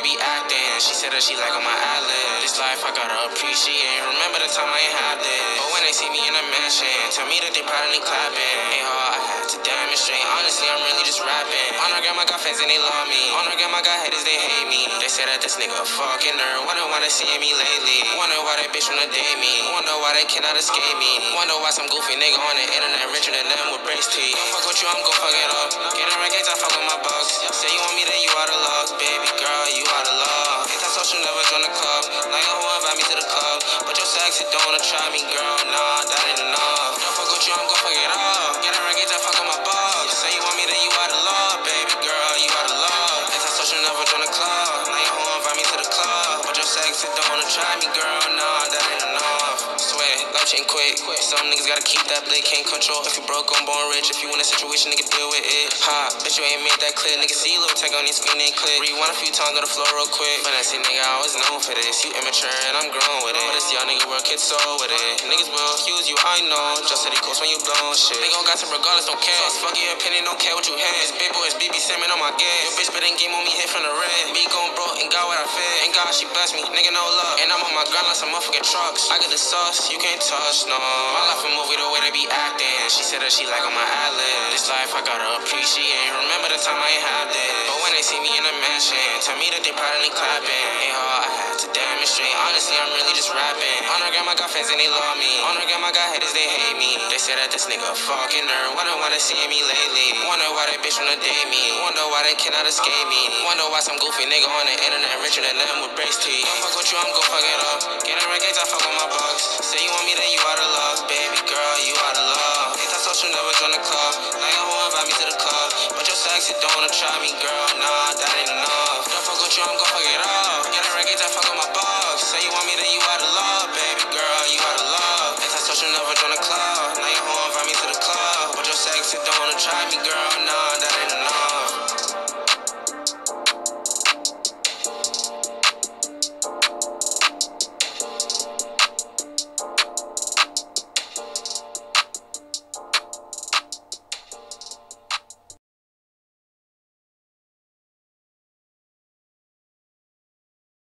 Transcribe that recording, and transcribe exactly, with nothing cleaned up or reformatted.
they be acting. She said that she like on my ad-lib. This life I gotta appreciate. Remember the time I ain't have this. But when they see me in a mansion, tell me that they proud and they clapping. Ain't hard, I had to demonstrate. Honestly, I'm really just rapping. On her grandma got fans and they love me. On her grandma got haters, they hate me. They say that this nigga a fucking nerd. Wonder why they seeing me lately. Wonder why that bitch wanna date me. Wonder why they cannot escape me. Wonder why some goofy nigga on the internet richer than them with brace teeth. Don't fuck with you, I'm gon' fuck it up. Getting records, I fuck with my bucks. Say you want me, then you out of luck. Baby girl, you out of love. Ain't that social, never join the club. Like a hoe invite me to the club. But your sexy don't wanna try me, girl. Nah, that ain't enough. Don't fuck with you, I'm gon' fuck it up. Getting records, I fuck with my bucks. Say you want me, then you out of love. Baby girl, you out of love. Ain't that social, never join the club. Like a hoe invite me to the club. But your sexy don't wanna try me, girl. Nah, that ain't enough. Swear, life change quick. Some niggas gotta keep that blade, can't control. If you broke, I'm born rich. If you in a situation, nigga, deal with it. Ha, bitch, you ain't made that clear. Nigga, see little tech on your screen, ain't click. Rewind a few times, go to floor real quick. But I see, nigga, I was known for this. You immature and I'm grown with it. But this young nigga work, kid soul with it. Niggas will use you, I know. Just city coast when you blown shit. They gon' got some regardless, don't care. So fuck your opinion, don't care what you had. It's big boys, B B Salmon on my gas. Your bitch bet in game on me, hit from the red. Me gon' broke and got what I fed. And God, she blessed me, nigga, no love. And I'm on my grind like some motherfucking trucks. I got the sauce, you can't touch, no. My life a movie, the way they be acting. She said that she like on my ad-lib. This life I gotta appreciate. Remember the time I ain't have this. But when they see me in a mansion, tell me that they proud and they clapping. Ain't hard, I had to demonstrate. Honestly, I'm really just rapping. On her grandma got fans and they love me. On her grandma got haters, they hate me. They say that this nigga a fucking nerd. Wonder why they seeing me lately. Wonder why that bitch wanna date me. Wonder why they cannot escape me. Wonder why some goofy nigga on the internet richer than them with brace teeth. Don't fuck with you, I'm gon' fuck it up. Getting records, I fuck with my bucks. Say you want me, then you out of luck. Baby girl, you out of love. Ain't that social, never join the club. Like a hoe invite me to the club. But your sexy don't wanna try me, girl. Nah, that ain't enough. Don't fuck with you, I'm gon' fuck it up. Getting records, I fuck with my bucks. Say you want me, then you out of love. Baby girl, you out of love. Ain't that social, never join the club. Like a hoe invite me to the club. But your sexy don't wanna try me, girl.